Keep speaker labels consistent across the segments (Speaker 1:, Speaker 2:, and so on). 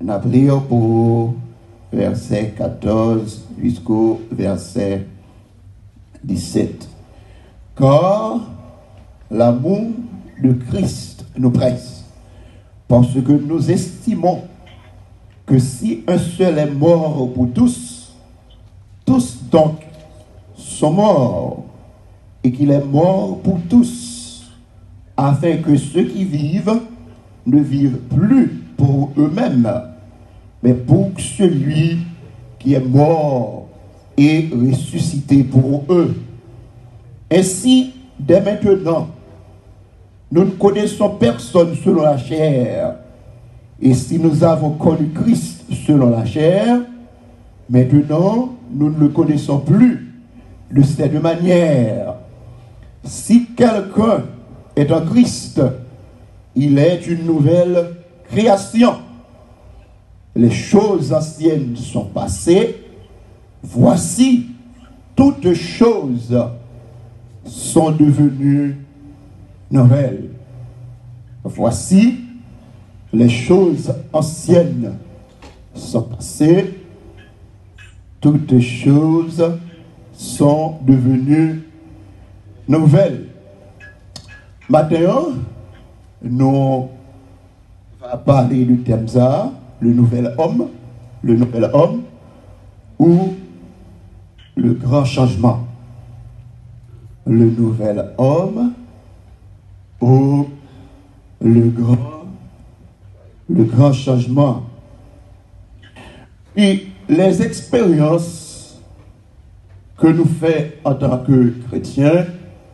Speaker 1: Nous prions pour verset 14 jusqu'au verset 17. Car l'amour de Christ nous presse, parce que nous estimons que si un seul est mort pour tous, tous donc sont morts, et qu'il est mort pour tous, afin que ceux qui vivent ne vivent plus pour eux-mêmes, mais pour celui qui est mort et ressuscité pour eux. Ainsi, dès maintenant, nous ne connaissons personne selon la chair. Et si nous avons connu Christ selon la chair, maintenant, nous ne le connaissons plus de cette manière. Si quelqu'un est en Christ, il est une nouvelle création. Les choses anciennes sont passées. Voici, toutes choses sont devenues nouvelles. Voici, les choses anciennes sont passées. Toutes choses sont devenues nouvelles. Maintenant, nous allons parler du thème ça, le nouvel homme ou le grand changement. Le nouvel homme ou le grand changement. Et les expériences que nous faisons en tant que chrétiens,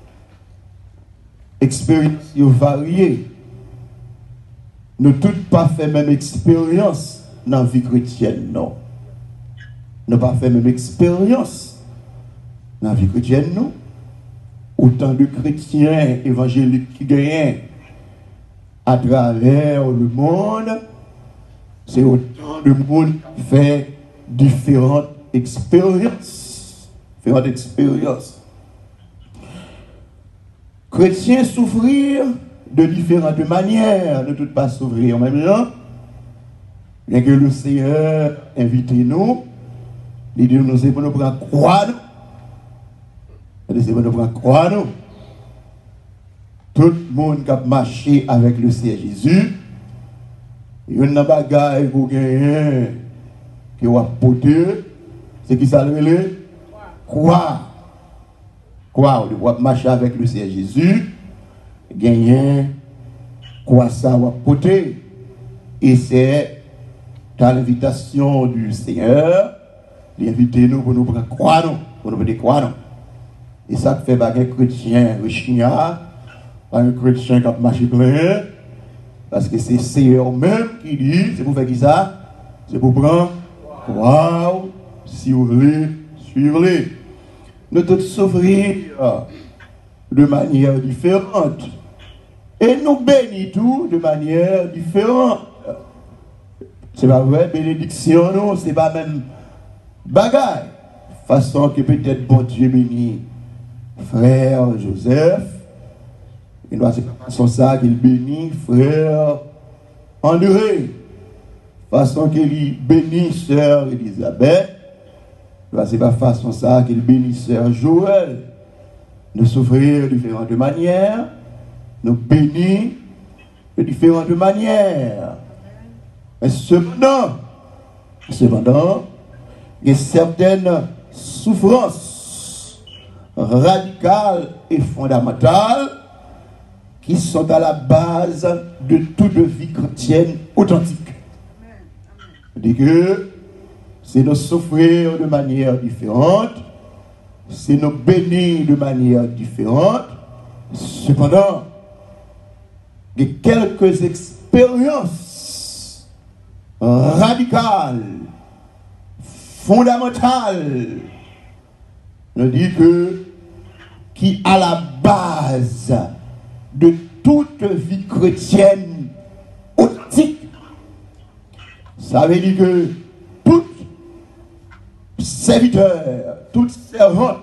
Speaker 1: expériences variées. Nous toutes pas fait même expérience dans la vie chrétienne, non. Nous pas fait même expérience dans la vie chrétienne, non. Autant de chrétiens évangéliques qui gagnent à travers le monde, c'est autant de monde qui fait différentes expériences. Chrétiens souffrir de différentes manières, ne tout pas souffrir en même temps. Bien que le Seigneur invite nous, il dit nous c'est pour nous prendre croix. C'est pour nous prendre croix. Tout le monde qui a marché avec le Seigneur Jésus, il y a une bagaille pour gagner, qui va porter, c'est qui ça le croix. Quoi, on va marcher avec le Seigneur Jésus, gagner quoi ça va porter. Et c'est dans l'invitation du Seigneur, l'inviter nous pour nous prendre croix, pour nous prendre croix. Et ça fait pas un chrétien rechignard, pas un chrétien qui a marché plein, parce que c'est le Seigneur même qui dit, c'est pour faire qui ça? C'est pour prendre croix, si vous voulez, suivez-les. Nous tous souffrir de manière différente. Et nous bénissons tout de manière différente. C'est pas vrai, bénédiction, non, c'est pas même bagaille. Façon que peut-être bon Dieu bénit frère Joseph. Et nous, c'est pas façon ça qu'il bénit frère André. Façon qu'il bénit sœur Elisabeth. C'est pas façon ça qu'il bénit sœur Joël. Nous souffrir de différentes manières. Nous bénir de différentes manières. Mais cependant, il y a certaines souffrances radicales et fondamentales qui sont à la base de toute vie chrétienne authentique. C'est que c'est nous souffrir de manière différente, c'est nous bénir de manière différente. Cependant, il y a quelques expériences radicales, fondamentales, nous dit que qui à la base de toute vie chrétienne authentique. Ça veut dire que tout serviteur, toute servante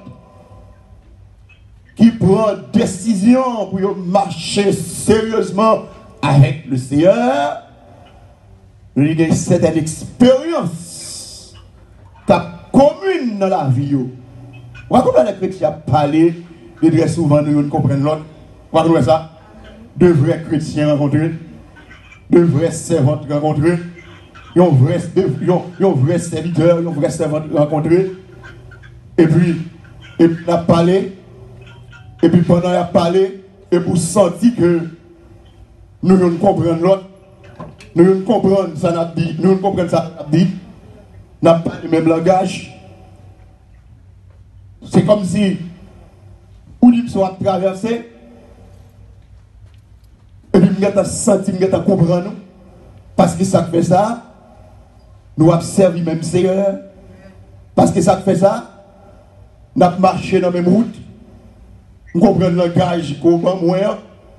Speaker 1: qui prend décision pour marcher sérieusement avec le Seigneur, il y a certaines expériences communes dans la vie. Vous comprenez les chrétiens parler, et très souvent nous comprenons l'autre. Vous comprenez ça? De vrais chrétiens rencontrés, de vrais servantes rencontrés, un vrai serviteur, un vrai servante rencontré. Et puis on a parlé, et puis pendant qu'on a parlé, et pour sentir que nous comprenons l'autre, nous comprenons ça n'a dit, nous comprenons ça n'a dit, n'a pas le même langage. C'est comme si on soit traversé, et puis nous avons senti, nous avons compris, parce que ça fait ça, nous avons servi même Seigneur, parce que ça fait ça, nous avons marché dans la même route, nous comprenons le langage comment moi.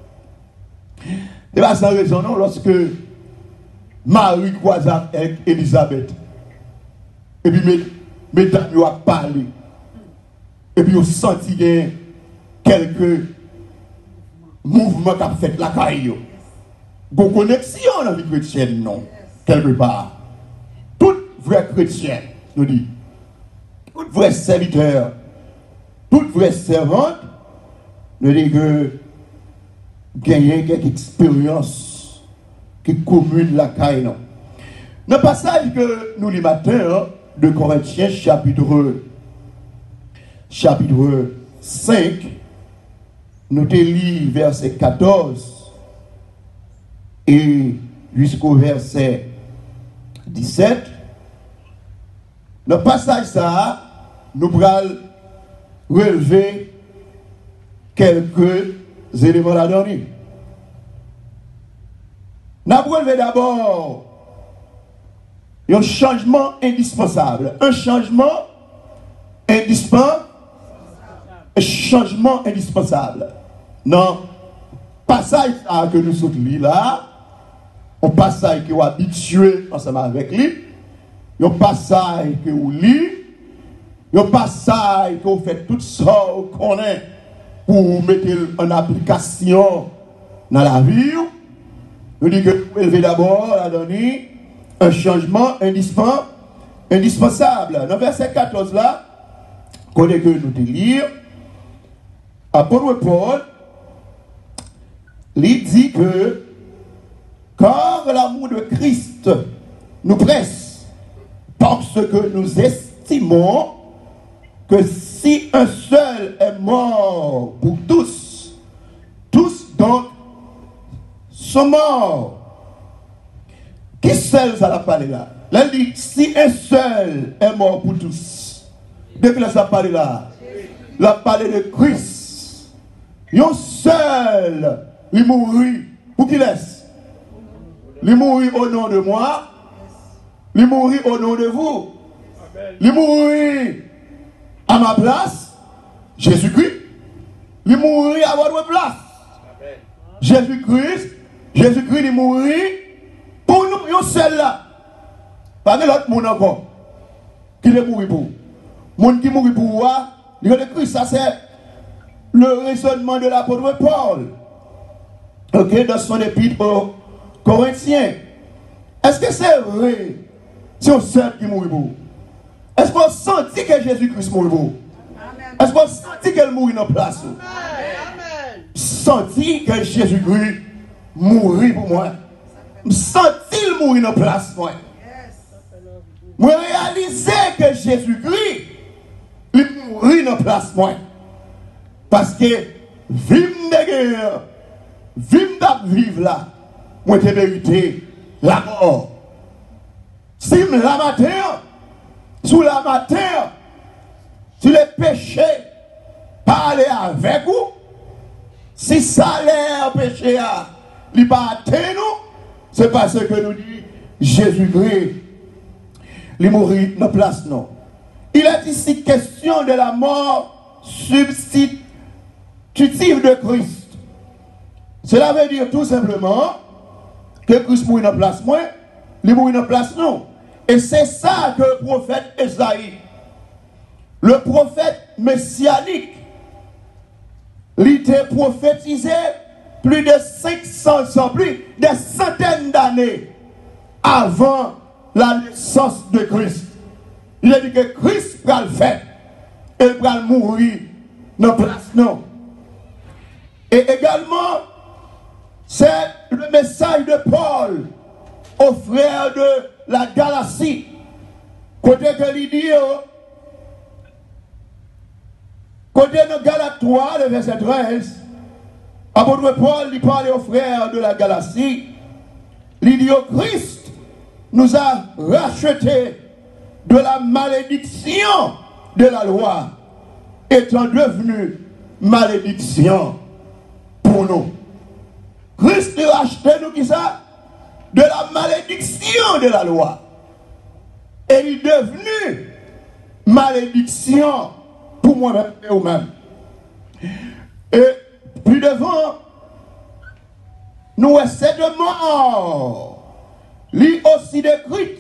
Speaker 1: Et bien, sans raison, non, lorsque Marie croisa avec Elisabeth, et puis mesdames ont parlé, et puis ont senti quelques mouvements qui ont fait la caille. Une connexion dans la vie chrétienne, non, quelque part. Tout vrai chrétien, nous dit, tout vrai serviteur, toute vraie servante, nous dit que gagner quelques expériences qui communent la caille. Dans le passage que nous lisons matin de Corinthiens chapitre 5, nous te lisons verset 14 et jusqu'au verset 17. Dans le passage ça, nous allons relever quelques éléments là-dedans. Nous allons relever d'abord un changement indispensable. Un changement indispensable. Un changement indispensable. Non, passage que nous sommes là, un passage que vous habitué ensemble avec lui, un passage que vous lisez, un passage que vous faites tout ça qu'on est pour mettre en application dans la vie. Nous disons que vous élevez d'abord à donner un changement indispensable. Dans le verset 14 là, qu'on est que nous te lire, apôtre Paul, il dit que car l'amour de Christ nous presse, parce que nous estimons que si un seul est mort pour tous, tous donc sont morts. Qui seul ça l'a parlé là? Là il dit si un seul est mort pour tous. Depuis là ça parlé là. Il a parlé de Christ. Un seul, il mourit pour qui laisse? Il mourit au nom de moi. Il mourit au nom de vous. Il mourit à ma place. Jésus-Christ. Il mourit à votre place. Jésus-Christ, il mourit pour nous, un seul là. Pas de l'autre monde encore. Qui est mourir pour. Monde qui mourit pour moi, le Christ, ça c'est le raisonnement de l'apôtre Paul. Ok, dans son épître aux Corinthiens. Est-ce que c'est vrai? C'est un seul qui mourit pour. Est-ce qu'on sentit que Jésus-Christ mourit pour? Est-ce qu'on sentit qu'elle mourit dans la place? Senti que Jésus-Christ mourit pour moi. Senti qu'il mourit dans la place. Moi réaliser que Jésus-Christ il mourit dans la place. Moi. Parce que vivre de guerre, vivre là, moi j'ai mérité la mort. Si la matin, sous la matin, si le péché parle avec vous, si ça l'air péché a, il pas atteint nous, c'est parce que nous dit Jésus-Christ, il mourit dans la place non. Il est ici question de la mort substitutive de Christ. Cela veut dire tout simplement que Christ mourit dans la place moi, il mourit dans la place non. Et c'est ça que le prophète Esaïe, le prophète messianique, il était prophétisé plus de 500 ans, plus de centaines d'années avant la naissance de Christ. Il a dit que Christ va le faire. Et il va mourir dans la place. Non. Et également, c'est le message de Paul aux frères de la Galatie. Côté que il dit, côté de Galates 3, le verset 13, apôtre Paul, il parle aux frères de la Galatie. Il dit, Christ nous a rachetés de la malédiction de la loi, étant devenu malédiction pour nous. Christ a racheté nous qui ça? De la malédiction de la loi. Et il est devenu malédiction pour moi-même et vous-même. Et plus devant, nous cette mort, lui aussi décrite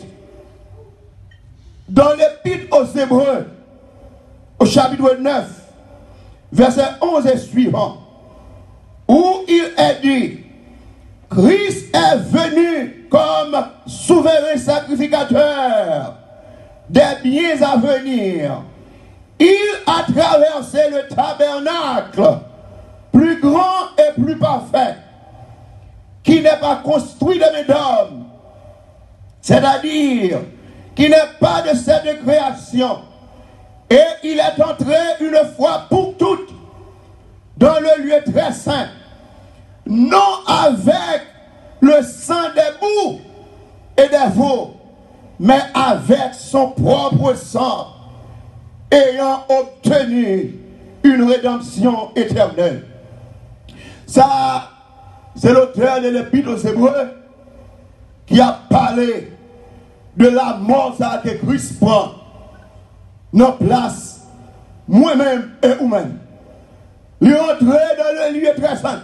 Speaker 1: dans l'épître aux Hébreux, au chapitre 9, verset 11 et suivant, où il est dit, Christ est venu comme souverain sacrificateur des biens à venir. Il a traversé le tabernacle plus grand et plus parfait, qui n'est pas construit de mes d'hommes, c'est-à-dire qui n'est pas de cette création. Et il est entré une fois pour toutes dans le lieu très saint, non avec le sang des boucs et des veaux, mais avec son propre sang, ayant obtenu une rédemption éternelle. Ça, c'est l'auteur de l'Épître aux Hébreux qui a parlé de la mort que Christ prend dans place, moi-même et vous-même. Il est entré dans le lieu très saint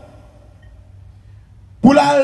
Speaker 1: pour la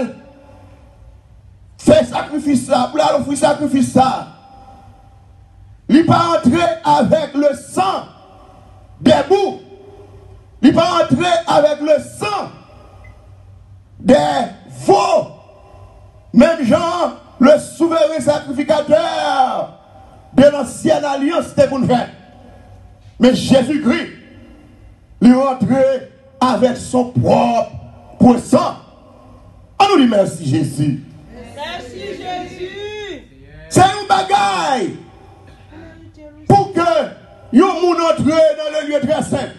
Speaker 1: faire sacrifice ça, pour la offrir sacrifice ça. Il n'est pas entré avec le sang des boucs. Il n'est pas entré avec le sang des veaux. Même genre, le souverain sacrificateur de l'ancienne alliance, c'était pour nous faire. Mais Jésus-Christ, il est entré avec son propre sang. On nous dit merci Jésus.
Speaker 2: Merci Jésus.
Speaker 1: C'est un bagaille pour que nous entrions dans le lieu très saint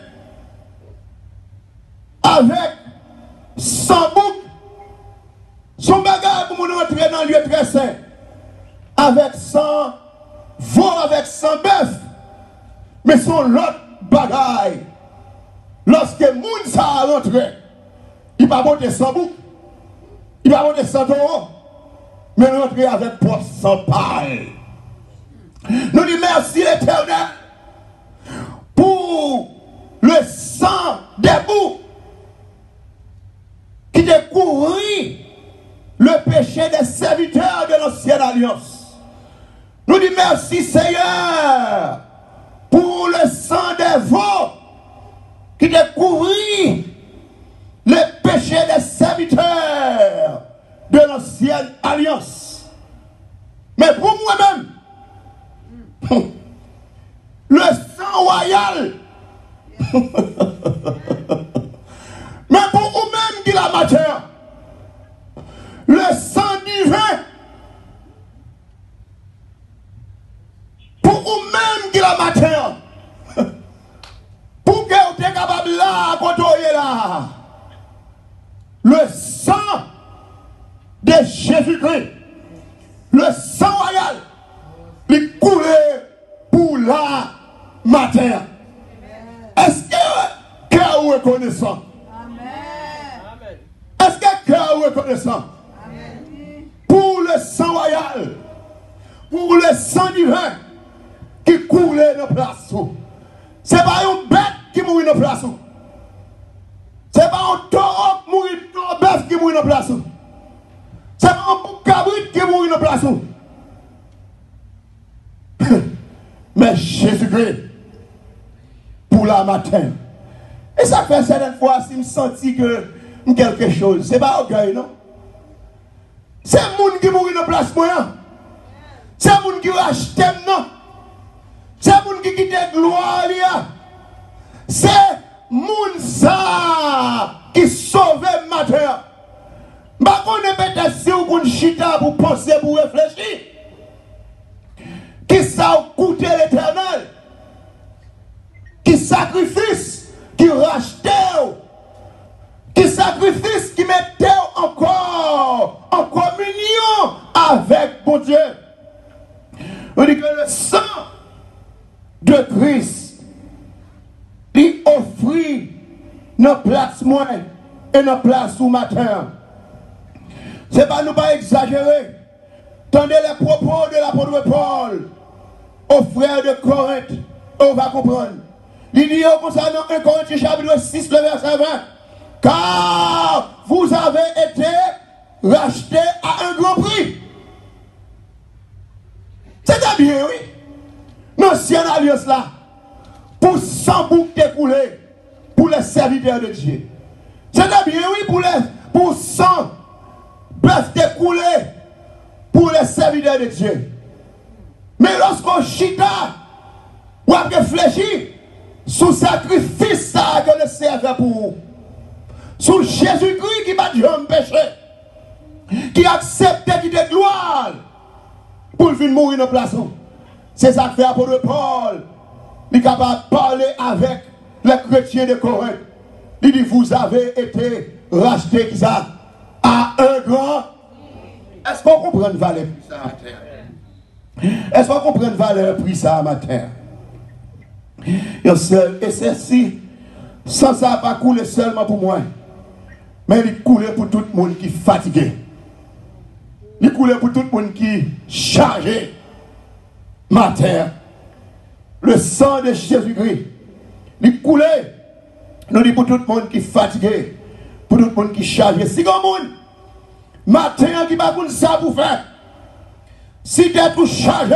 Speaker 1: avec 100 boucs. Son bagage pour nous entrer dans le lieu très saint avec 100 veaux, avec 100 bœufs. Mais son l'autre bagaille, lorsque moun sa a rentré, il va monter 100 boucs, il va monter 100 taureaux, mais rentrer avec pour 100 pales. Nous disons merci l'Éternel pour le sang des boucs qui découvrit le péché des serviteurs de l'ancienne alliance. Nous disons merci Seigneur pour le sang des veaux qui découvrit le péché des serviteurs de l'ancienne alliance. Mais pour moi-même, le sang royal, mais pour vous-même qui la matière, le sang divin, pour vous-même qui la matière, pour que vous soyez capable là, côtoyer là, le sang de Jésus-Christ, le sang royal, il coulait pour la matière. Est-ce que cœur est reconnaissant?
Speaker 2: Amen.
Speaker 1: Est-ce que cœur est reconnaissant? Pour le sang royal, pour le sang divin qui coulait dans la place. Ce n'est pas une bête qui mourit dans la place. Ce n'est pas un taureau qui mourit dans la bœuf qui mourit dans la place. Ce n'est pas un bouc cabrit qui mourit dans la place. Mais Jésus-Christ, pour la matin. Et ça fait certaines fois, si je me sens que quelque chose, ce n'est pas orgueil, non? C'est le monde qui mourit dans la place moi. C'est le monde qui rachète non. C'est le monde qui quitte la gloire. C'est le monde ça qui sauve le matin. Je ne sais pas si vous avez chita pour penser, pour réfléchir. Qui ça a coûté l'éternel? Qui sacrifice, qui rachetait, qui sacrifice, qui mettait encore en communion avec mon Dieu. On dit que le sang de Christ lui offrit nos places moins et nos places au matin. Ce n'est pas nous pas exagérer. Tendez les propos de l'apôtre Paul aux frères de Corinthe. On va comprendre. Il dit concernant 1 Corinthiens chapitre 6, le verset 20. Car vous avez été rachetés à un grand prix. C'est-à-dire, oui, l'ancienne alliance là, pour 100 boucs découlés pour les serviteurs de Dieu. C'est-à-dire, oui, pour 100 bœufs découlés pour les serviteurs de Dieu. Mais lorsqu'on chita, ou a réfléchi sous sacrifice ça que le servait pour vous, sous Jésus-Christ qui m'a dit un péché, qui acceptait qui de gloire pour venir mourir dans la place. C'est ça que fait l'apôtre Paul. Il est capable de parler avec les chrétiens de Corinthe. Il dit, vous avez été rachetés qui ça, à un grand. Est-ce qu'on comprend une valeur prix ça à terre? Est-ce qu'on comprend une valeur prix ça à terre? Et ceci, sans ça pas couler seulement pour moi, mais il coule pour tout le monde qui est fatigué. Il coule pour tout le monde qui est chargé. Ma terre, le sang de Jésus-Christ, il coule, nous dit pour tout le monde qui est fatigué, pour tout le monde qui est chargé. Si comme monde, matin qui va pour ça pour faire, si tu es tout chargé,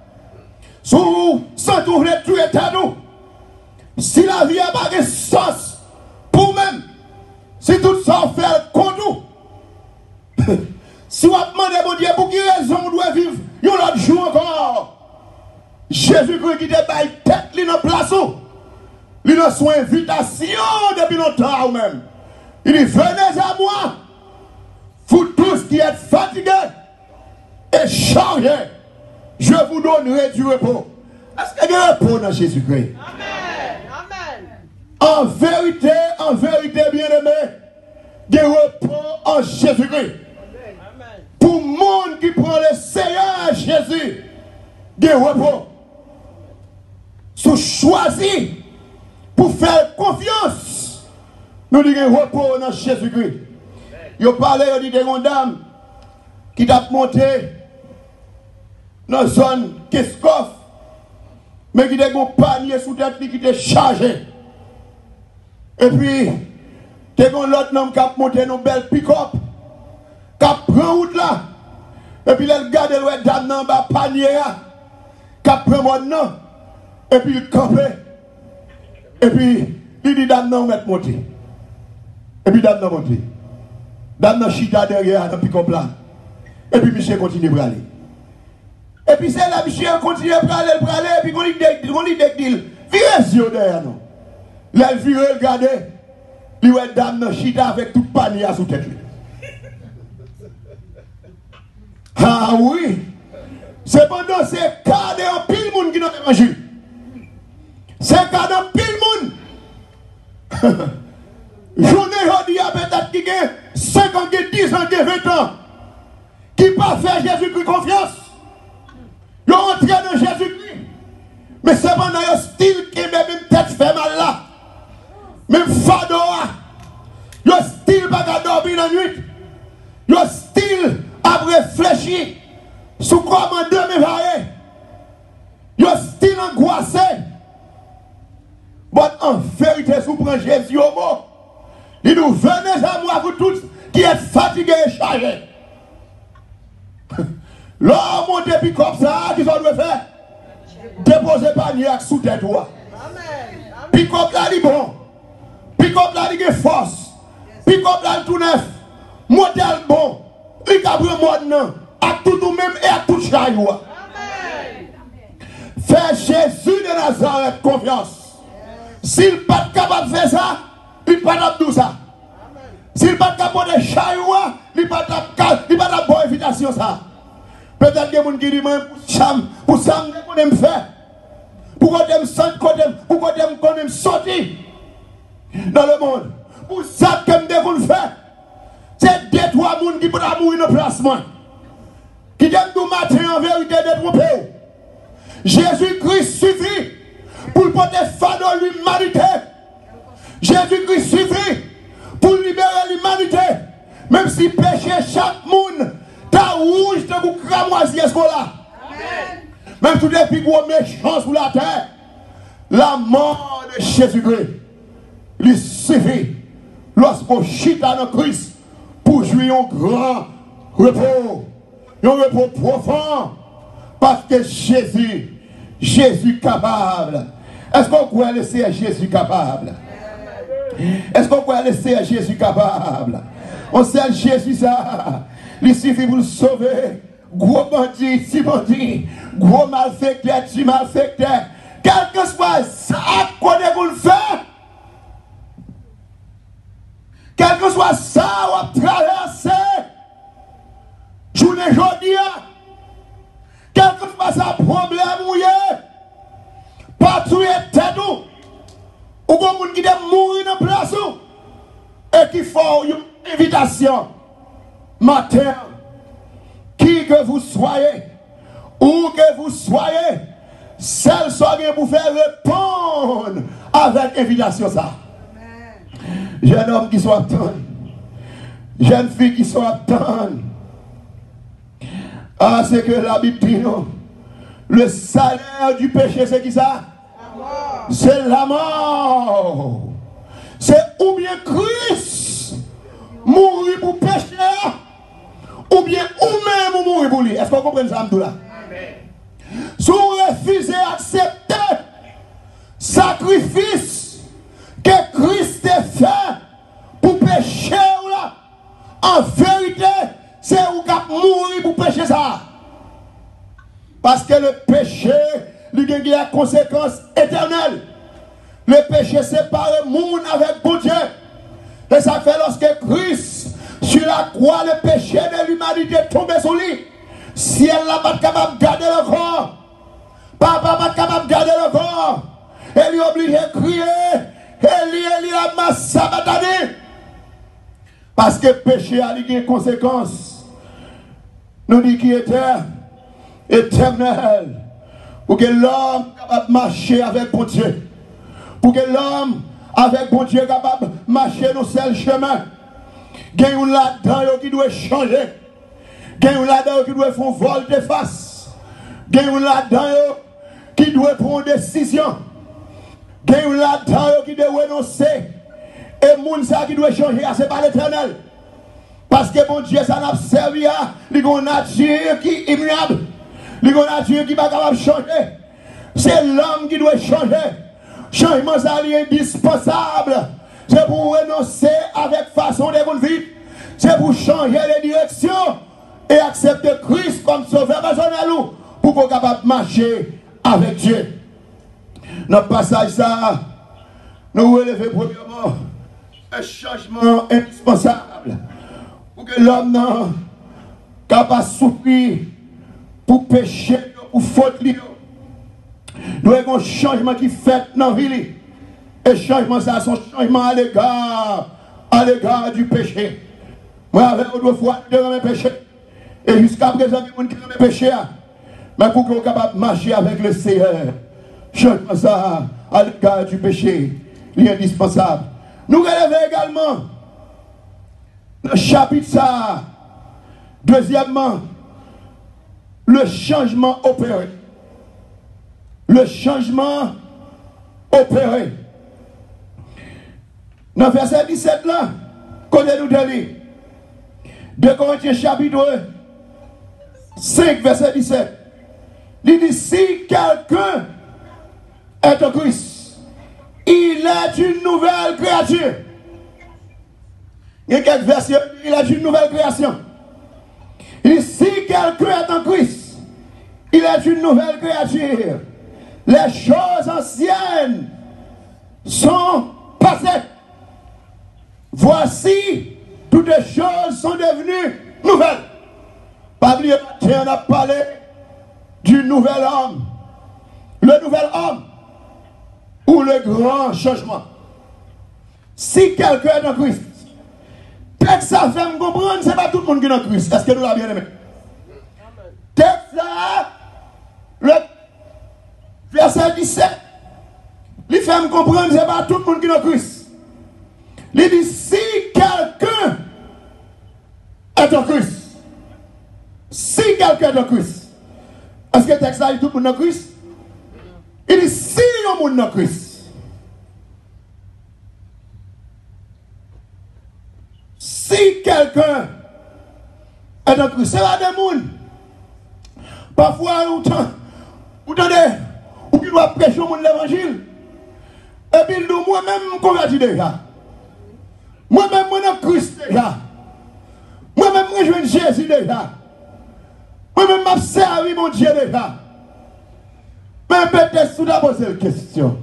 Speaker 1: sans tout état nous, si la vie n'a pas de sens pour même, si tout ça fait contre nous, si on demande mon Dieu pour quelle raison on doit vivre, il y a l'autre jour encore. Jésus-Christ qui te baille tête, il n'a place où. Il a son invitation depuis longtemps ou même. Il dit, venez à moi, vous tous qui êtes fatigués et chargés, je vous donnerai du repos. Est-ce qu'il y a du repos dans Jésus-Christ?
Speaker 2: Amen. Amen.
Speaker 1: En vérité, bien-aimé, du repos en Jésus-Christ. Pour le monde qui prend le Seigneur Jésus, des repos. Sous choisi pour faire confiance, nous disons repos dans Jésus-Christ. Il parlait, il dit une dame qui t'a monté dans la zone Kiskoff, mais qui a un panier sous tête qui était chargé. Et puis, il y a l'autre homme qui a monté une belle pick-up, qui a pris route là. Et puis, il a regardé le dame dans le panier, qui a pris mon nom. Et puis, il campait. Et puis, il dit, dame non, mettre monter. Et puis, dame non monter. Dame non chita derrière, dans pick-up là. Et puis, monsieur continue à aller. Et puis, c'est là, monsieur continue à aller, et puis, on lui dit, virez yeux derrière nous. Là, il vire, regardez. Il dit, dame non chita avec tout panier sous tête. Ah oui. Cependant, c'est cadre en pile monde qui n'a pas mangé. C'est cadre en pile monde. Journée aujourd'hui, peut-être qui a 5 ans, 10 ans, 20 ans, qui pas fait Jésus-Christ confiance. Ils ont entré dans Jésus-Christ. Mais cependant, il y a un style qui même tête fait mal là. Même fado là. Il y a un style pas qu'à dormir la nuit. Il y a un style à réfléchir sur comment demain va aller. Il y a un style angoissé. Mais en vérité, si vous prenez Jésus au mot, il nous venez à moi, vous tous qui êtes fatigués et chargés. L'homme monte puis comme ça, qu'est-ce qu'on doit faire? Déposez panier sous tête. Puis comme là, il est bon. Puis comme là, il est force. Puis comme là, il est tout neuf. Modèle bon. il a pris monde à tout nous même et à tout chaillou. Fais Jésus de Nazareth confiance. S'il n'est pas capable de faire ça, il n'est pas capable de faire ça. S'il n'est pas capable de chaillou, il n'est pas capable de faire bonne invitation ça. Peut-être que les gens qui disent pour ça, qu'on aime faire. Pour qu'on aime sortir dans le monde. Pour ça que nous devons faire. C'est deux, trois personnes qui peuvent mourir dans le placement. Qui aiment nous matin en vérité détromper. Jésus-Christ suffit pour porter fardeau l'humanité. Jésus-Christ suffit pour libérer l'humanité. Même si péché chaque monde, ta rouge de vous cramoisier ce là. Même tous les plus gros méchants sur la terre, la mort de Jésus-Christ lui suffit lorsqu'on chute dans Christ pour jouir un grand repos, un repos profond, parce que Jésus est capable. Est-ce qu'on peut laisser Jésus capable? Est-ce qu'on peut laisser Jésus capable? On sait Jésus ça, il suffit pour le sauver. Gros bandit, si bandit, gros malfecteur, si malfecteur, quel que soit ça qu'on vous le faire, quel que soit ça on traverser, journée aujourd'hui, quel que soit ça problème mouillé, partout et tête ou bon monde qui doit mourir dans place et qui font une invitation matin. Qui que vous soyez, où que vous soyez, celle soit pour faire répondre avec invitation ça. Jeune homme qui soit attendre, jeune fille qui soit attendre. Ah, c'est que la Bible dit non. Le salaire du péché, c'est qui ça? C'est la mort. C'est ou bien Christ mourir pour pécher. Ou bien ou même mourir pour lui. Est-ce qu'on comprend ça, Amdoula? Si vous refusez d'accepter sacrifice que Christ a fait pour pécher, en vérité, c'est vous qui mourir pour pécher ça. Parce que le péché, il a des conséquences éternelles. Le péché sépare le monde avec bon Dieu. Et ça fait lorsque Christ sur la croix, le péché de l'humanité est tombé sur lui. Si elle n'a pas capable de garder le corps, papa n'a pas capable de garder le corps, elle est obligée de crier, Eli, la masse sabatane. Parce que le péché a des conséquences. Nous disons qu'il était éternel. Pour que l'homme capable de marcher avec bon Dieu. Pour que l'homme avec bon Dieu capable de marcher dans seul chemin. Il y a un là-dedans qui doit changer. Il y a un là-dedans qui doit faire un vol de face. Il y a un là-dedans qui doit prendre une décision. Il y a un là-dedans qui doit renoncer. Et moun ça qui doit changer, c'est pas l'éternel. Parce que bon Dieu, ça n'a pas servi à une nature qui est immuable. Une nature qui n'est pas capable de changer. C'est l'homme qui doit changer. Changement ça est indispensable. C'est pour renoncer avec façon de vivre. C'est pour changer les directions et accepter Christ comme sauveur personnel pour qu'on soit capable de marcher avec Dieu. Dans le passage ça, nous relevons premièrement un changement indispensable pour que l'homme soit capable de souffrir pour pécher, pour faute. Nous avons un changement qui fait dans la vie. Et changement, ça, c'est un changement à l'égard du péché. Moi, avec autrefois, je remets péché. Et jusqu'à présent, il y a des gens qui remets péché. Mais pour qu'on soit capable de marcher avec le Seigneur, changement, ça, à l'égard du péché, il est indispensable. Nous relevons également le chapitre ça. Deuxièmement, le changement opéré. Le changement opéré. Dans verset 17 là, côté nous de lui. 2 Corinthiens chapitre 5, verset 17. Il dit, si quelqu'un est en Christ, il est une nouvelle créature. Il y a quelques versets, il est une nouvelle création. Et si quelqu'un est en Christ, il est une nouvelle créature. Les choses anciennes sont passées. Voici, toutes les choses sont devenues nouvelles. Pas oublier, on a parlé du nouvel homme. Le nouvel homme ou le grand changement. Si quelqu'un est en Christ, texte ça fait me comprendre, c'est pas tout le monde qui est en Christ. Est-ce que nous l'avons bien aimé? Texte là, le verset 17, il fait me comprendre, c'est pas tout le monde qui est en Christ. Il dit, si quelqu'un est en Christ, si quelqu'un est en Christ, est-ce que le texte là, il dit tout le monde en Christ? Il dit, si le monde en Christ, si quelqu'un est en Christ, c'est là des monde. Parfois, vous entendez, ou qui doit prêcher au monde l'évangile. Et puis, moi-même, je me convertis déjà. Moi-même, je suis en Christ déjà. Moi-même, je rejoins Jésus déjà. Moi-même, je servi mon Dieu déjà. Mais peut-être, vous avez posé une question.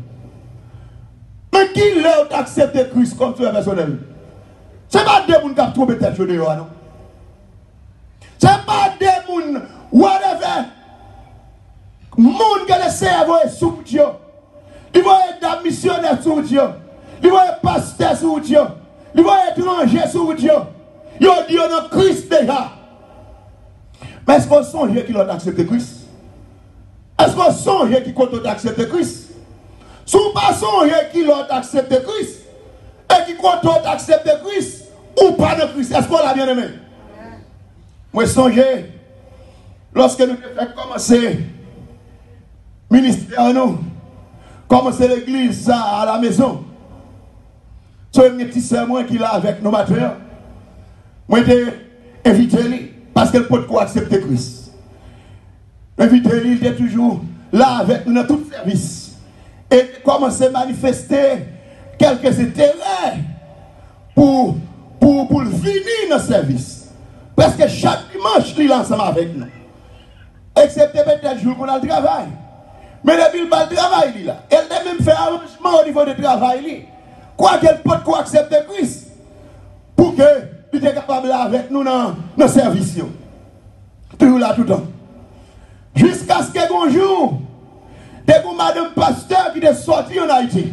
Speaker 1: Mais qui l'a accepté Christ comme sauveur personnel? Ce n'est pas des gens qui ont trouvé tête de dehors, non? Ce n'est pas des gens, whatever, gens qui ont servi sous Dieu. Ils vont être missionnaires sous Dieu. Ils vont être pasteurs sous Dieu. Ils vont être étrangers sous Dieu. Ils ont dit dans Christ déjà. Mais est-ce qu'on songe qu'ils ont accepté Christ? Est-ce qu'on songe qu'ils ont accepté Christ? Si on ne pas songe qu'ils ont accepté Christ, et qui comptent accepter Christ, ou pas de Christ, est-ce qu'on l'a bien aimé? Moi, songez, lorsque nous devons commencer le ministère, nous, commencer l'église à la maison, c'est un petit sermon qui est là avec nos matins. Moi, j'ai invité lui, parce qu'elle peut accepter Christ. Invité lui, il est toujours là avec nous dans tout service. Et commencer à manifester quelques intérêts pour venir dans le service. Parce que chaque dimanche, il est ensemble avec nous. Excepté peut-être le jour qu'on a le travail. Mais depuis le travail, il est là. Elle a même fait un arrangement au niveau du travail. Quoi qu'elle peut accepter Christ. Pour qu'il soit capable avec nous dans le service. Toujours là tout le temps. Jusqu'à ce que bonjour, dès que madame pasteur qui est sorti en Haïti.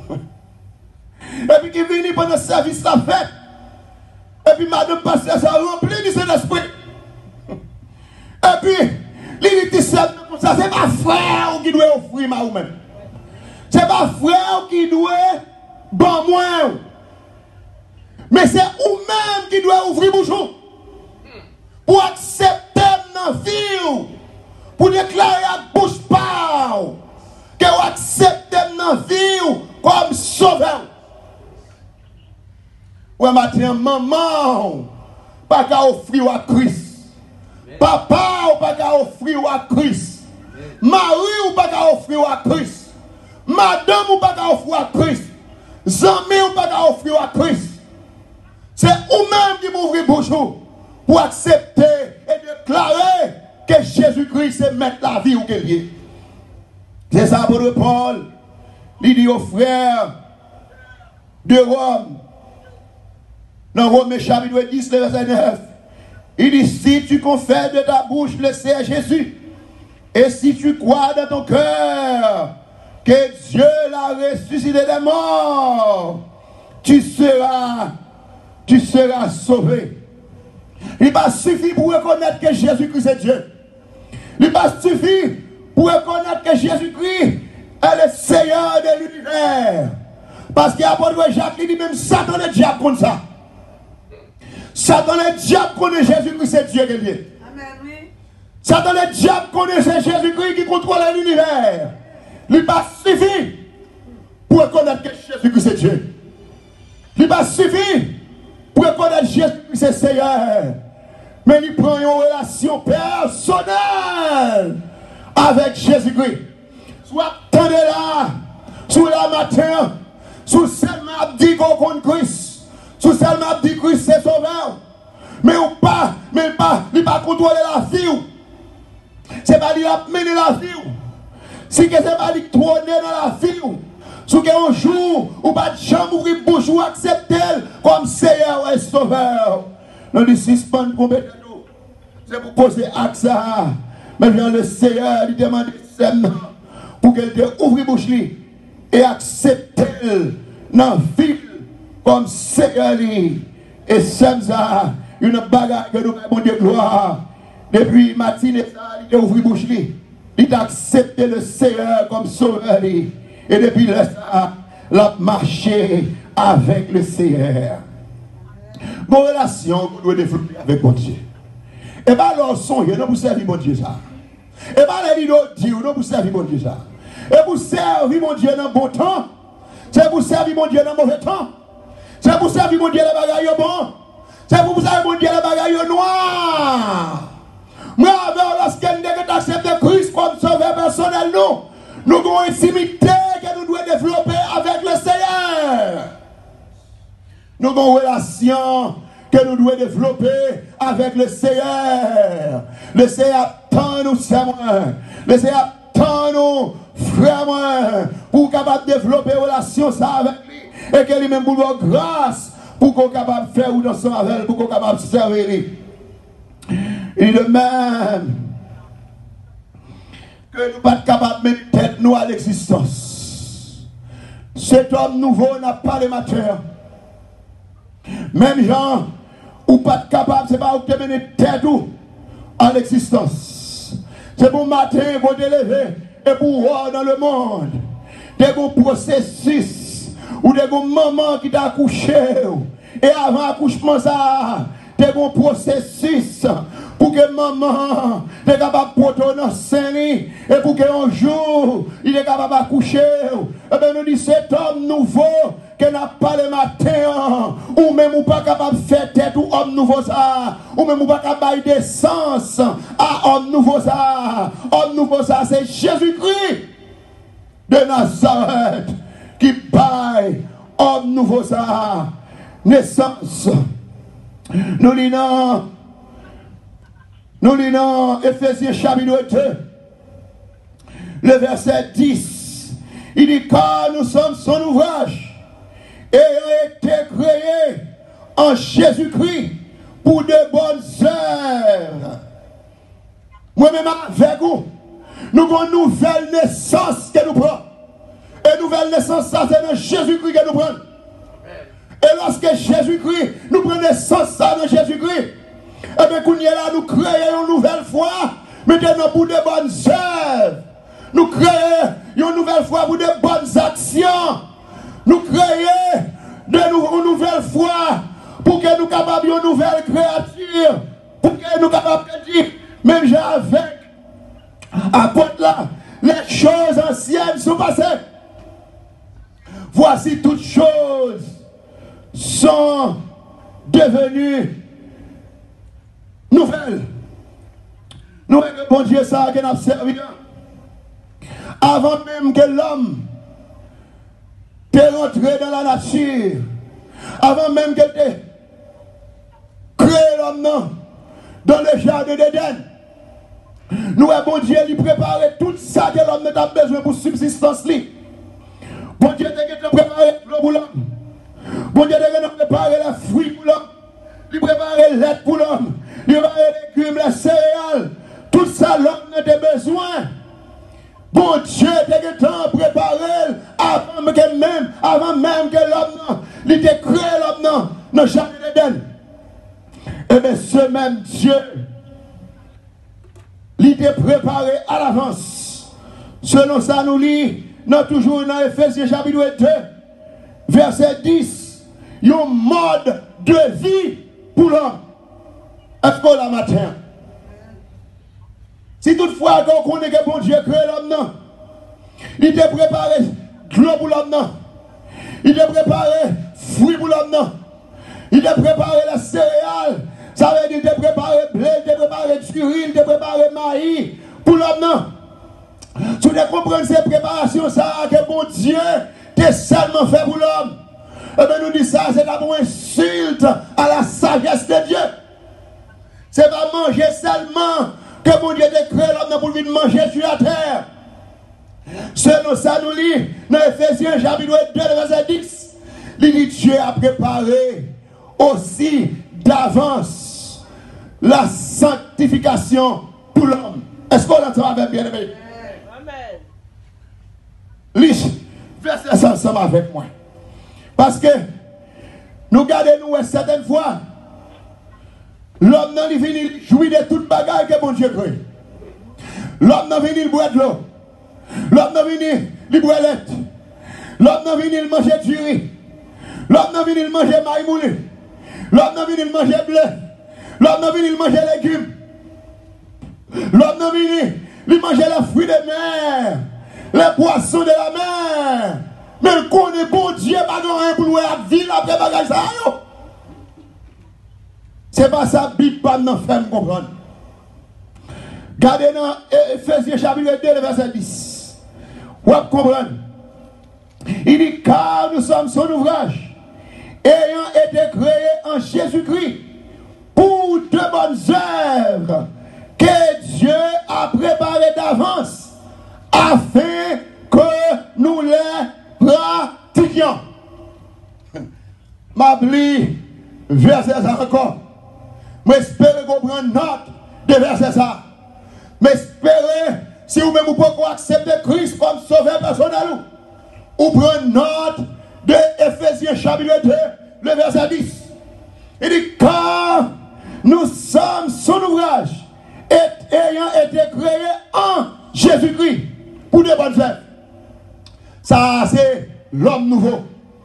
Speaker 1: Et puis qui est venu pendant le service la fête. Et puis madame pasteur ça rempli du Saint-Esprit. Et puis, il dit ça, c'est pas frère qui doit offrir ma ou même. C'est pas frère qui doit bon moi. Mais c'est vous-même qui doit ouvrir bouchon. Pour accepter dans vie. Pour déclarer à bouche par. Que vous acceptez dans vie comme sauveur. Ouais, matin, maman, pas qu'à offrir à Christ. Papa, ou pas qu'à offrir à Christ. Marie, ou pas qu'à offrir à Christ. Madame, ou pas qu'à offrir à Christ. Zami, ou pas qu'à offrir à Christ. C'est vous-même qui m'ouvrez bouche pour accepter et déclarer que Jésus-Christ c'est mettre la vie ou qu'il est. C'est ça pour le Paul. Il dit aux frères de Rome. Dans Romains chapitre 10, le verset 9, il dit, si tu confesses de ta bouche le Seigneur Jésus, et si tu crois dans ton cœur que Dieu l'a ressuscité des morts, tu seras sauvé. Il va suffire pour reconnaître que Jésus-Christ est Dieu. Il va suffire pour reconnaître que Jésus-Christ est le Seigneur de l'univers. Parce qu'il y a pas de Jacques, il dit même Satan est diable comme ça. Satan est diable connaît Jésus-Christ, c'est Dieu qui est lié. Amen, oui. Satan est diable connaît Jésus-Christ qui contrôle l'univers. Il va suffire pour reconnaître que Jésus-Christ c'est Dieu. Il va suffire pour reconnaître Jésus-Christ c'est Seigneur. Mais il prend une relation personnelle avec Jésus-Christ. Soit attendez là, sous la matin, sous seulement dit qu'on compte Christ. Sous seulement dit Christ c'est sauveur. Mais il pas contrôler la vie. C'est pas lui a mené la vie. Si que c'est pas lui trôner dans la vie. Si un jour, ou pas de chambre, ouvrir bouche ou accepter comme Seigneur et Sauveur. Nous lui suspendons compétence. C'est pour poser acte ça. Mais bien le Seigneur lui demande pour qu'elle ouvre bouche et accepter dans la vie comme Seigneur. Et c'est ça, une bagarre que nous avons de gloire. Depuis matinée, il a ouvert bouche. Il a accepté le Seigneur comme Sauveur. Et depuis là, il a marché avec le Seigneur. Bonne relation que nous devons développer avec mon Dieu. Et bien, alors, songe, nous pour servir mon Dieu ça. Et bien, les vidéos disent, nous pour servir mon Dieu ça. Et pour servir mon Dieu dans le bon temps. C'est pour servir mon Dieu dans le mauvais temps. C'est pour servir mon Dieu dans les bagailles bon. C'est pour servir mon Dieu dans les bagailles noirs. Moi, lorsque nous acceptons Christ comme sauveur personnel, nous avons une intimité que nous devons développer avec le Seigneur. Nous avons une relation que nous devons développer avec le Seigneur. Le Seigneur attend nous, Seigneur. Le Seigneur attend nous, frère, pour capable développer une relation avec lui. Et que lui-même pour nous grâce, pour qu'on capable de faire ou dans son avec, pour qu'on capable de servir lui. Et de même, que nous ne sommes pas capables de mettre tête nous à l'existence. Cet homme nouveau n'a pas les matières. Même gens, ou pas capable, c'est pas de mettre tête à l'existence. C'est pour matin, pour te lever et pour voir dans le monde. Des bons processus, ou des bons moments qui t'a accouché. Et avant l'accouchement, ça, des bons processus. Pour que maman est capable de porter dans sein et pour qu'un jour il est capable d'accoucher. Et bien nous disons cet homme nouveau qui n'a pas le matin ou même ou pas capable de faire tête ou homme nouveau ça ou même ou pas capable d'essence à homme nouveau ça. Homme nouveau ça c'est Jésus-Christ de Nazareth qui baille homme nouveau ça naissance. Nous lisons Ephésiens chapitre 2, le verset 10. Il dit, car nous sommes son ouvrage, ayant été créés en Jésus-Christ pour de bonnes œuvres. Moi-même avec vous, nous avons une nouvelle naissance que nous prenons. Et nouvelle naissance, ça c'est dans Jésus-Christ que nous prenons. Et lorsque Jésus-Christ, nous prenons naissance ça dans Jésus-Christ, et bien, qu'on y est là, nous créons une nouvelle foi, maintenant pour de bonnes œuvres. Nous créons une nouvelle foi pour de bonnes actions. Nous créons une nouvelle foi pour que nous capables une nouvelle créature. Pour que nous capables de dire, même j'ai avec, apporte là, les choses anciennes sont passées. Voici toutes choses sont devenues nouvelle. Nous bon Dieu ça que nous servi. Avant même que l'homme t'est rentré dans la nature, avant même que t'ait créé l'homme dans le jardin d'Éden, nous bon Dieu lui préparer tout ça que l'homme a besoin pour subsistance. Bon Dieu t'a préparé l'eau pour l'homme. Bon Dieu t'a préparé les fruits pour l'homme. Il préparer l'aide pour l'homme. Il va les légumes, les céréales, tout ça l'homme n'a pas besoin. Bon Dieu, t'es temps préparé avant même que l'homme, il t'a créé l'homme dans le jardin d'Éden. Et bien ce même Dieu, il t'a préparé à l'avance. Selon ça, nous lit, toujours dans Ephésiens chapitre 2, verset 10, il y a un mode de vie pour l'homme. Est-ce qu'on la matin? Si toutefois on connaît que bon Dieu crée l'homme, il t'a préparé de l'eau pour l'homme, il t'a préparé fruits pour l'homme, il t'a préparé la céréale, ça veut dire il t'a préparé blé, il t'a préparé du riz, il t'a préparé maïs pour l'homme. Tu dois comprendre ces préparations, ça que bon Dieu t'a seulement fait pour l'homme. Et bien nous disons ça, c'est d'abord insulte à la sagesse de Dieu. tellement que mon Dieu décrète l'homme pour venir manger sur la terre. Selon ça, nous lisons dans Ephésiens chapitre 2, verset 10. Il dit Dieu a préparé aussi d'avance la sanctification pour l'homme. Est-ce qu'on entend avec bien aimé?
Speaker 2: Amen.
Speaker 1: Lis, verset ça ensemble avec moi. Parce que nous gardons certaines fois, l'homme n'a venu jouir de toute bagarre que mon Dieu crée. L'homme n'a venu boire de l'eau. L'homme n'a venu boire de l'homme n'a venu manger du riz. L'homme n'a venu manger maïs moulé. L'homme n'a venu manger blé. L'homme n'a venu manger légumes. L'homme n'a venu manger les fruits de mer. Les poissons de la mer. Mais il connaît bon Dieu, pas de pour la ville après bagage ça. C'est pas ça, Bible pas nous fait comprendre. Regardez dans Ephésiens chapitre 2, verset 10. Vous comprenez? Il dit car nous sommes son ouvrage, ayant été créés en Jésus-Christ pour de bonnes œuvres que Dieu a préparées d'avance afin que nous les pratiquions. M'abli verset ça encore. J'espère comprendre note de verset ça. J'espère si vous-même vous pouvez accepter Christ comme sauveur personnel ou prendre note de Ephésiens chapitre 2, le verset 10. Il dit car nous sommes son ouvrage ayant été créés en Jésus-Christ pour de bonnes œuvres. Ça c'est l'homme nouveau.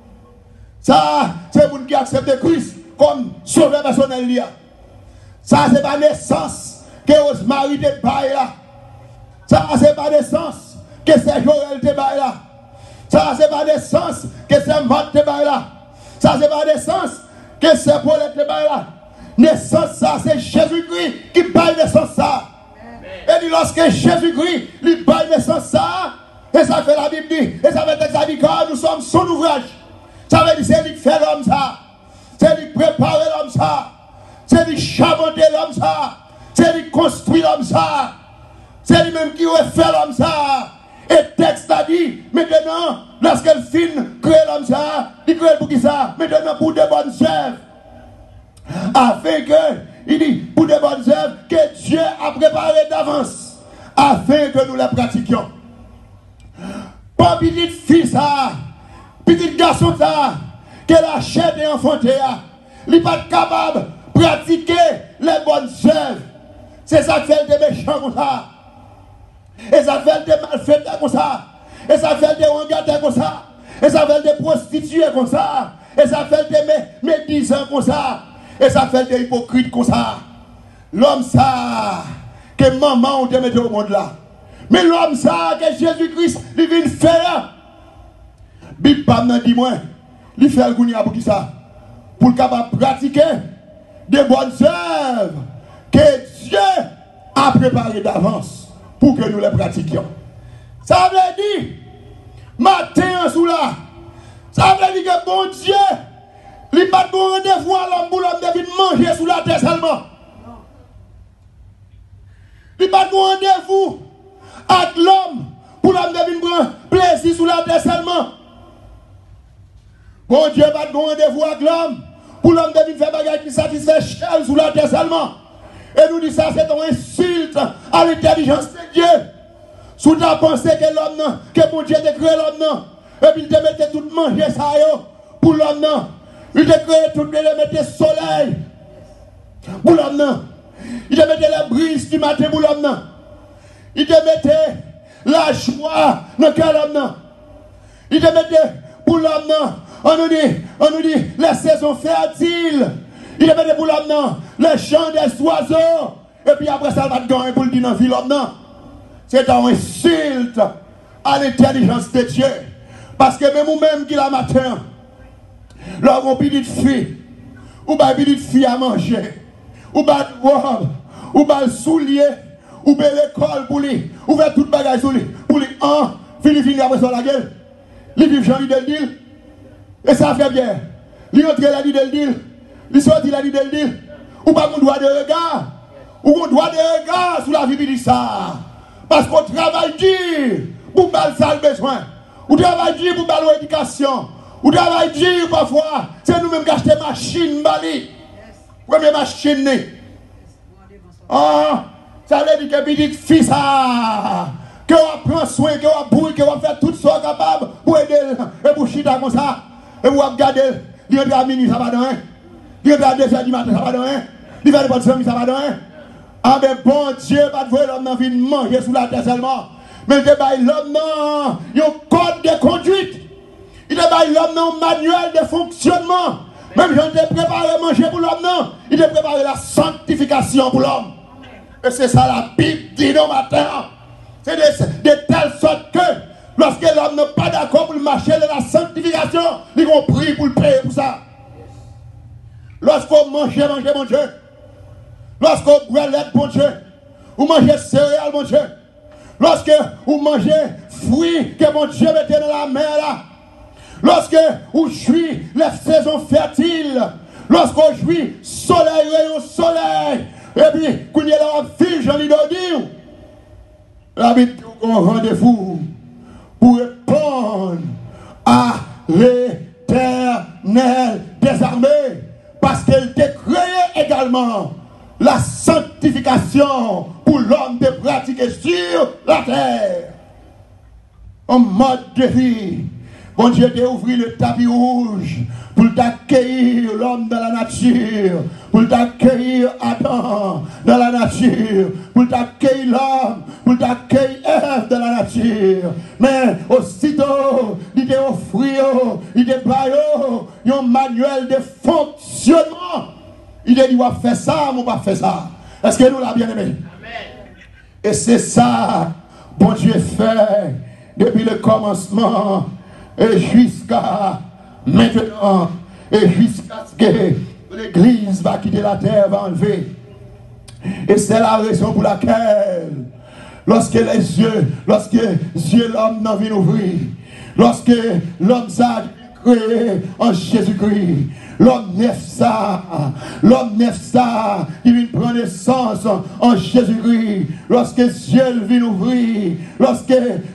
Speaker 1: Ça c'est pour qui accepte Christ comme sauveur personnel. Ça c'est pas naissance que Rosemary te baille là. Ça c'est pas naissance que c'est Joël te baille là. Ça c'est pas naissance que c'est Matt te baille là. Ça c'est pas naissance que c'est Paulette te baille là. Naissance ça c'est Jésus-Christ qui baille naissance ça. Et dit lorsque Jésus-Christ lui baille naissance ça, et ça fait la Bible dit, et ça fait que ça dit car nous sommes son ouvrage. Ça veut dire c'est lui qui fait l'homme ça. C'est lui qui prépare l'homme ça. C'est lui qui chavanter l'homme ça. C'est lui qui construit l'homme ça. C'est lui-même qui refait l'homme ça. Et le texte a dit, maintenant, lorsqu'elle finit créer l'homme ça, il crée pour qui ça? Maintenant pour de bonnes œuvres. Afin que, il dit, pour de bonnes œuvres que Dieu a préparées d'avance. Afin que nous les pratiquions. Pas petite fille ça, petit garçon ça, que la chair est enfantée, il n'est pas capable de pratiquer les bonnes œuvres. C'est ça qui fait des méchants comme ça. Et ça fait des malfaiteurs comme ça. Et ça fait des rengateurs comme ça. Et ça fait des prostituées comme ça. Et ça fait des médisants comme ça. Et ça fait des hypocrites comme ça. L'homme ça, que maman te mette au monde là. Mais l'homme ça, que Jésus-Christ, il vient faire. Bible pas me dit moi, il fait le gounia pour qui ça? Pour capable pratiquer des bonnes œuvres que Dieu a préparées d'avance pour que nous les pratiquions. Ça veut dire, matin sous là, ça veut dire que bon Dieu, il n'a pas de rendez-vous à l'homme pour l'homme de manger sous la terre seulement. Il n'a pas de rendez-vous avec l'homme pour l'homme de prendre plaisir sous la terre seulement. Bon Dieu n'a pas de rendez-vous avec l'homme pour l'homme de faire des choses qui satisfait Charles sous la terre seulement. Et nous disons ça, c'est une insulte à l'intelligence de Dieu. Sous ta pensée que l'homme, que mon Dieu a créé l'homme, et puis il te mettait tout manger ça pour l'homme. Il te créé tout, il te mettait soleil pour l'homme. Il te mettait la brise du matin pour l'homme. Il te mettait la joie dans quel homme. Il te mettait pour l'homme. On nous dit les saisons fertiles. Il te mettait pour l'homme les chants des oiseaux. Et puis après ça, il va te gagner pour le dire dans la vie l'homme. C'est un insulte à l'intelligence de Dieu. Parce que même nous-mêmes qui la matin, là on petite fille, ou bien petite fille à manger, ou bien robe, ou bien soulier, ou bien l'école pour lui, ou bien toute bagage sur lui, pour lui, Philippe après ça la gueule, il vit Jean Lidel Dil, et ça fait bien. Il entre la Lidel Dil, il sortit la Lidel Dil, ou pas mon droit de regard, ou qu'on doit des regards sur la vie de ça. Parce qu'on travaille dur pour faire ça le besoin. Ou travaille dur pour faire l'éducation. Ou travaille dur parfois. C'est nous-mêmes qui achetons machine bali. Première machine. Ah, ça veut dire que petit fils ça. Que on prend soin, que on bouille, que on fait tout ça capable pour aider et pour chita comme ça. Et vous regardez, il rentre à minuit, ça va dans un. Il rentre à 2h du matin, ça va dans un. Il va de votre famille, ça va dans un. Ah ben bon Dieu, pas de voir l'homme dans vie de manger sous la terre seulement. Mais il débaille l'homme dans un code de conduite. Il débaille l'homme dans un manuel de fonctionnement. Même si on t'a préparé à manger pour l'homme, non. Il t'a préparé la sanctification pour l'homme. Et c'est ça la Bible dit dans matin. C'est de telle sorte que lorsque l'homme n'est pas d'accord pour marcher de la sanctification, ils vont prier pour le payer pour ça. Lorsqu'on mange, mon Dieu. Lorsqu'on boit lait, mon Dieu. Ou manger céréales, mon Dieu. Lorsque vous mangez fruits que mon Dieu mettait dans la mer là. Lorsque vous jouissez les saisons fertiles. Lorsqu'on jouit soleil, rayon soleil. Et puis, quand il y a la vie, j'en ai dit. La Bible dit qu'on rendez-vous pour répondre à l'Éternel des armées. Parce qu'elle t'a créé également la sanctification pour l'homme de pratiquer sur la terre. En mode de vie. Bon Dieu t'a ouvert le tapis rouge pour t'accueillir l'homme dans la nature, pour t'accueillir Adam dans la nature, pour t'accueillir l'homme, pour t'accueillir Ève dans la nature. Mais aussitôt, il t'a offert, il t'a baillé un manuel de fonctionnement. Il a dit, on va faire ça, on va faire ça. Est-ce que nous l'avons bien aimé? Amen. Et c'est ça, bon Dieu fait depuis le commencement. Et jusqu'à maintenant, et jusqu'à ce que l'Église va quitter la terre, va enlever. Et c'est la raison pour laquelle, lorsque l'homme n'a vu ouvrir, lorsque l'homme s'est créé en Jésus-Christ, l'homme neuf ça, qui vient prendre naissance en Jésus-Christ, lorsque Dieu vient ouvrir, lorsque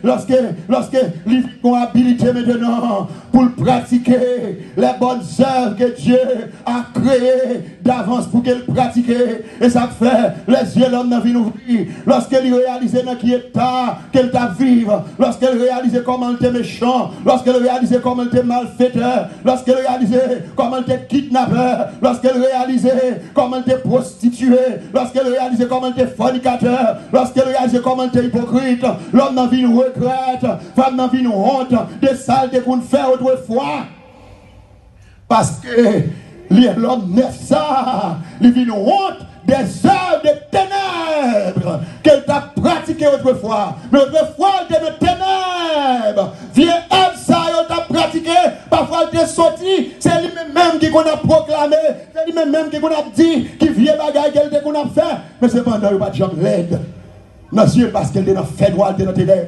Speaker 1: il a habilité maintenant pour pratiquer les bonnes œuvres que Dieu a créées d'avance pour qu'elle pratique, et ça fait les yeux l'homme vient ouvrir, lorsqu'il réalise dans qui état qu'elle t'a vivre, lorsqu'elle réalise comment elle était méchant, lorsqu'elle réalise comment elle était malfaiteur, lorsqu'elle réalise comment elle était kidnappeur, lorsqu'elle réalisait comment elle était prostituée, lorsqu'elle réalisait comment elle était fornicateur, lorsqu'elle réalisait comment elle était hypocrite, l'homme n'a vu une regrette, femme n'a vu une honte des saletés qu'on fait autrefois. Parce que l'homme neuf ça, il vit une honte des œuvres de ténèbres qu'elle t'a pratiquées autrefois. Mais autrefois, elle était de ténèbres. Viens œuvre ça, elle t'a pratiqué. Parfois, elle t'est sorti. C'est lui-même qui qu'on a proclamé. C'est lui-même qui qu'on a dit. Qui vient bagaille qu'elle qu'on a fait. Mais cependant, il n'y a pas de jambe laide. Non, c'est parce qu'elle est dans fait droit, elle est dans tes lèvres.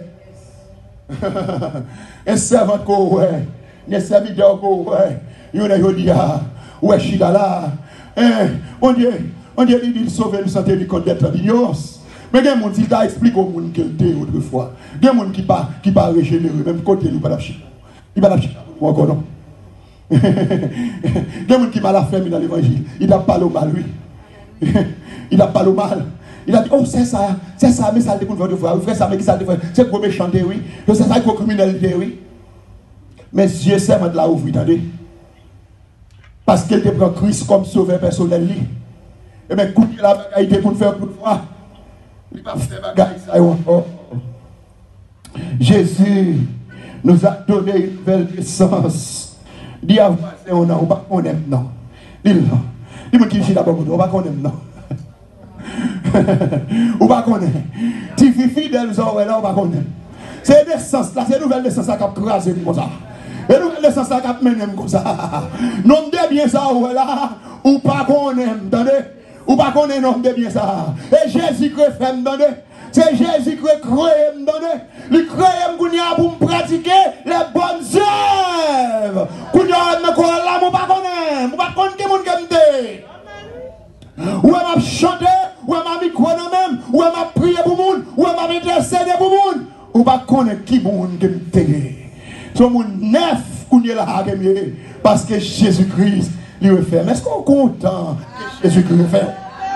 Speaker 1: Un servant qu'on ouais. Un serviteur qu'on ouais. Il y a un dit, ouais, je suis là. On dit, il sauve le santé du compte d'être d'ignorance. Mais il y a des gens qui expliquent au monde qu'elle était autrefois. Il y a des gens qui ne pas régénérer, même côté, il ne pas chier. Il ne va pas chier. Encore non. Il y a des gens qui mal à faire dans l'évangile. Il n'a pas le mal, lui. Il n'a pas le mal. Il a dit, oh, c'est ça, mais ça a été pour votre frère. Frère, ça, mais qui ça a été c'est pour méchanter, oui. C'est ça pour criminalité, oui. Mais Dieu sait de la ouvrir, attendez. Parce qu'elle te prend Christ comme sauveur personnel. Et bien, quand la bagaille pour faire pour toi, il va faire bagaille ça. Jésus nous a donné une nouvelle naissance. Dis à voisin, on n'a pas qu'on aime, non. Dis-le. Dis-moi qui dit d'abord, on va qu'on aime, non. Ou pas qu'on aime. Tu vis fidèle, là, on va qu'on aime. C'est naissance là, c'est une nouvelle naissance qui a crasé comme ça. Et nous, les sens à mener comme ça. Non, de bien ça, ou là, ou pas qu'on aime, attendez. Ou pas qu'on aime, non, de bien ça. Et Jésus-Christ fait, attendez. C'est Jésus-Christ créé, attendez. Il crée, pour me pratiquer les bonnes œuvres. Pour nous, là, ou pas qu'on aime, ou pas qu'on aime, ou m'a chanté, ou m'a micro même, ou m'a prié pour monde, ou m'a intercédé pour monde, ou pas connaître qui monde que me fait. Son monde neuf qu'on est là parce que Jésus-Christ lui fait. Mais est-ce qu'on est content que Jésus-Christ fait?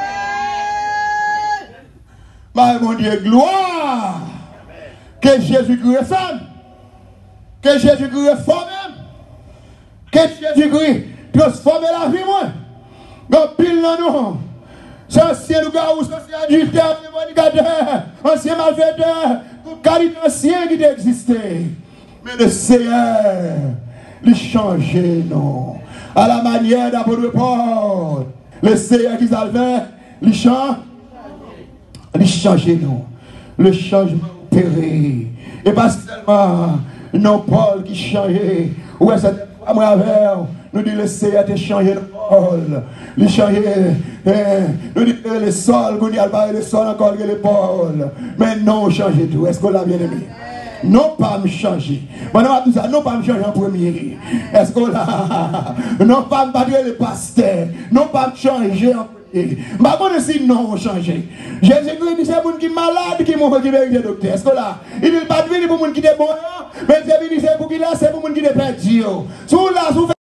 Speaker 1: Mon Dieu, gloire! Que Jésus-Christ fait. Que Jésus-Christ forme. Que Jésus-Christ transforme la vie, moi. Donc, pile dans nous. C'est ancien loup-garou, c'est ancien adultère, ancien malfaiteur, tout qualité ancien qui existait. Mais le Seigneur, il change, non. À la manière d'apôtre Paul, le Seigneur qui a fait, il change. Il change, non. Le changement opéré. Et pas seulement, non, Paul qui changeait. Ouais, c'est moi avec. Nous disons le Seigneur a changé le Paul. Il change. Nous disons le sol, nous disons le sol encore que le Paul. Mais non, change tout. Est-ce qu'on l'a bien aimé? Non pas me changer. Maintenant, tout ça, non pas me changer en premier. Est-ce qu'on l'a? Non pas me battre le pasteur. Non pas me changer en premier. Mais si non, changer. Jésus-Christ dit c'est pour qui malade qui mourent qui veut docteur. Est-ce qu'on l'a? Il dit pas de pour qui est bon. Mais c'est pour qui là, c'est pour qui est perdu. Sous là,